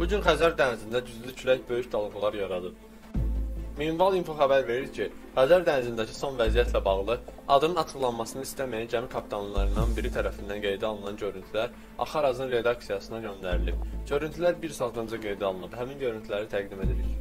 gün Xəzər dənizində güclü külək böyük dalğalar yaradıb. Minval info xəbər verir ki, Xəzər dənizindəki son vəziyyətlə bağlı adının açıqlanmasını istəməyən gəmi kapitanlarından biri tərəfindən qeydə alınan görüntülər Axarazın redaksiyasına göndərilib. Görüntülər bir saat öncə qeydə alınıb. Həmin görüntüləri təqdim edirik.